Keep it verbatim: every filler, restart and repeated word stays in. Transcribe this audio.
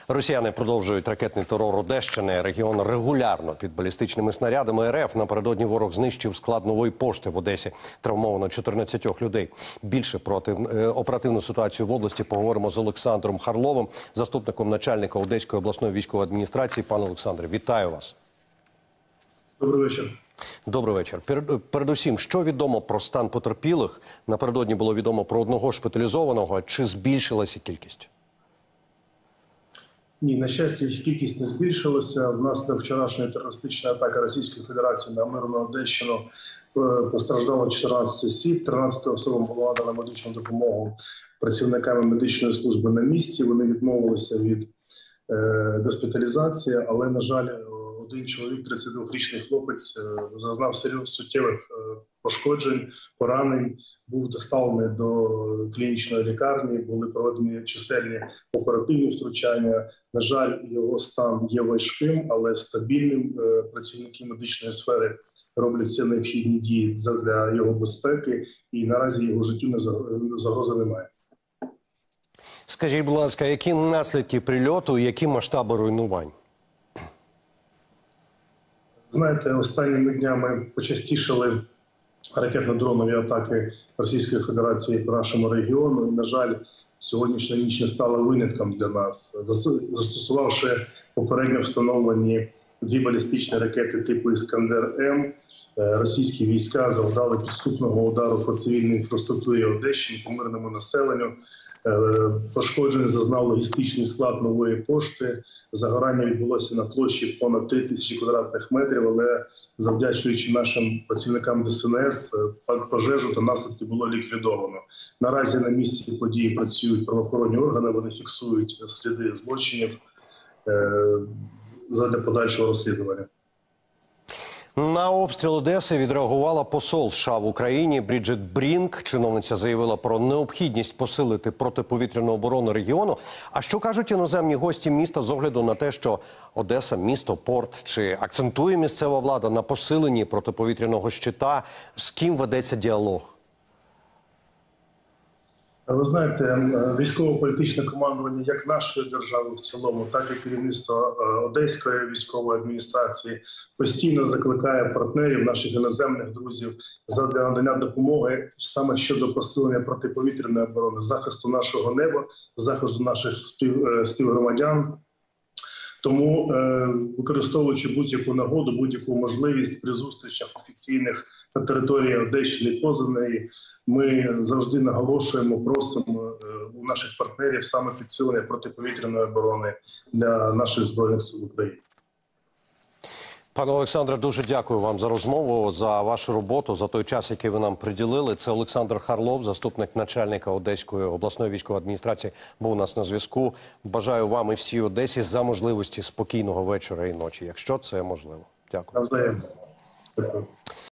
Росіяни продовжують ракетний терор Одещини. Регіон регулярно під балістичними снарядами РФ. Напередодні ворог знищив склад Нової пошти в Одесі. Травмовано чотирнадцять людей. Більше про оперативну ситуацію в області поговоримо з Олександром Харловим, заступником начальника Одеської обласної військової адміністрації. Пане Олександре, вітаю вас. Добрий вечір. Добрий вечір. Передусім, що відомо про стан потерпілих? Напередодні було відомо про одного шпиталізованого. Чи збільшилася кількість? Ні, на щастя, їх кількість не збільшилася. Внаслідок вчорашньої терористичної атаки Російської Федерації на мирну Одещину постраждало чотирнадцять осіб. тринадцять особам було надано медичну допомогу працівниками медичної служби на місці. Вони відмовилися від е, госпіталізації, але, на жаль, один чоловік, тридцятидвохрічний хлопець, зазнав суттєвих пошкоджень, поранень, був доставлений до клінічної лікарні, були проведені чисельні оперативні втручання. На жаль, його стан є важким, але стабільним. Працівники медичної сфери роблять всі необхідні дії для його безпеки, і наразі його життю загрози немає. Скажіть, будь ласка, які наслідки прильоту і які масштаби руйнувань? Знаєте, останніми днями почастішали ракетно-дронові атаки Російської Федерації по нашому регіону. І, на жаль, сьогоднішня ніч не стала винятком для нас. Застосувавши попередньо встановлені дві балістичні ракети типу «Іскандер-М», російські війська завдали підступного удару по цивільній інфраструктурі Одещини, по мирному населенню. Пошкоджений зазнав логістичний склад Нової пошти. Загорання відбулося на площі понад три тисячі квадратних метрів, але завдячуючи нашим працівникам Де Ес Ен Ес, пожежу та наслідки було ліквідовано. Наразі на місці події працюють правоохоронні органи, вони фіксують сліди злочинів задля подальшого розслідування. На обстріл Одеси відреагувала посол США в Україні Бріджит Брінк. Чиновниця заявила про необхідність посилити протиповітряну оборону регіону. А що кажуть іноземні гості міста з огляду на те, що Одеса – місто-порт? Чи акцентує місцева влада на посиленні протиповітряного щита? З ким ведеться діалог? Ви знаєте, військово-політичне командування як нашої держави в цілому, так і керівництво Одеської військової адміністрації постійно закликає партнерів, наших іноземних друзів, задля надання допомоги саме щодо посилення протиповітряної оборони, захисту нашого неба, захисту наших спів, співгромадян. Тому, використовуючи будь-яку нагоду, будь-яку можливість при зустрічах офіційних на території Одещини і поза неї, ми завжди наголошуємо, просимо у наших партнерів саме підсилення протиповітряної оборони для наших Збройних сил України. Пане Олександре, дуже дякую вам за розмову, за вашу роботу, за той час, який ви нам приділили. Це Олександр Харлов, заступник начальника Одеської обласної військової адміністрації, був у нас на зв'язку. Бажаю вам і всій Одесі за можливості спокійного вечора і ночі, якщо це можливо. Дякую. Навзаєм. Дякую.